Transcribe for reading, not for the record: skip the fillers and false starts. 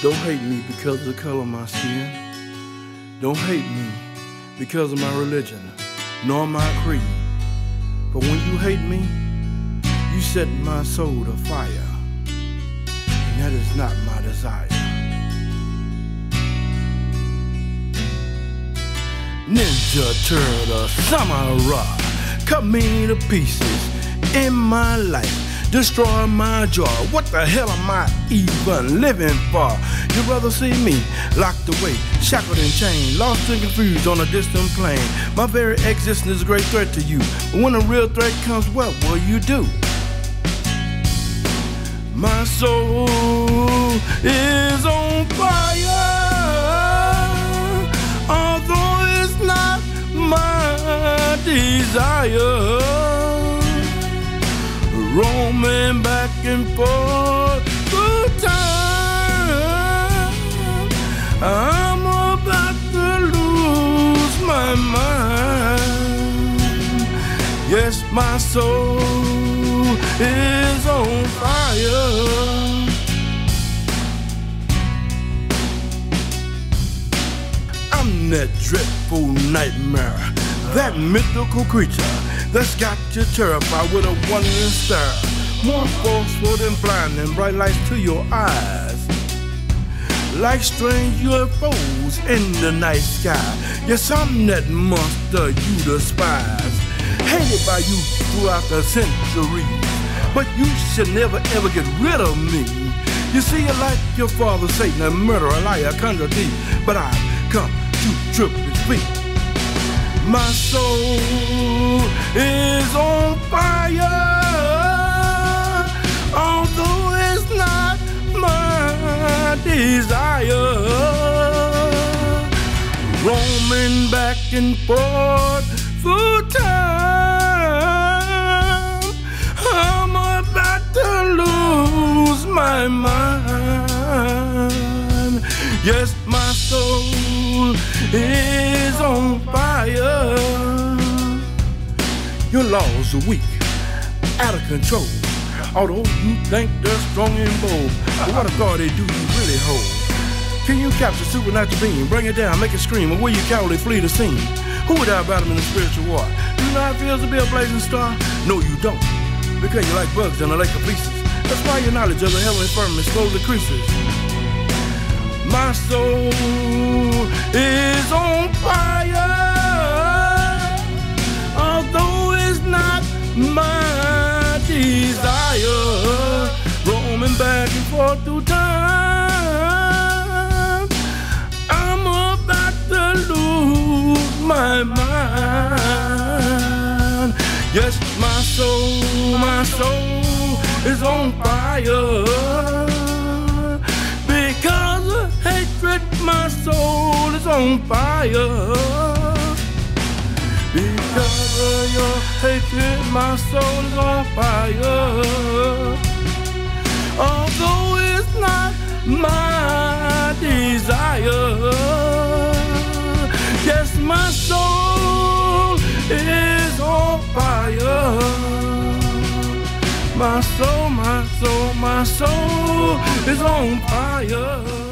Don't hate me because of the color of my skin. Don't hate me because of my religion, nor my creed. But when you hate me, you set my soul to fire, and that is not my desire. Ninja Turtle Samurai, cut me to pieces in my life, destroy my joy. What the hell am I even living for? You'd rather see me locked away, shackled and chained, lost and confused on a distant plane. My very existence is a great threat to you. But when a real threat comes, what will you do? My soul is on fire, although it's not my desire. Roaming back and forth through time, I'm about to lose my mind. Yes, my soul is on fire. I'm that dreadful nightmare, that mythical creature that's got you terrified with a wondering stare, more forceful than blinding bright lights to your eyes, like strange UFOs in the night sky. Yes, I'm that monster you despise, hated by you throughout the centuries, but you should never ever get rid of me. You see, you're like your father Satan, a murderer, a liar, a conjurer thief, but I've come to trip his feet. My soul is on fire, although it's not my desire. Roaming back and forth through time, I'm about to lose my mind. Yes, my soul is on fire. Your laws are weak, out of control, although you think they're strong and bold. But what authority do you really hold? Can you capture supernatural being, bring it down, make it scream, or will you cowardly flee the scene? Who would die about him in the spiritual war? Do you know how it feels to be a blazing star? No, you don't, because you're like bugs in a lake of pieces. That's why your knowledge of the heavenly firmament slowly decreases. My soul is on fire, although it's not my desire. Roaming back and forth through time, I'm about to lose my mind. Yes, my soul is on fire. Because of hatred, my soul is on fire. Because of your hatred, my soul is on fire. Although it's not my desire. Yes, my soul is on fire. My soul is on fire.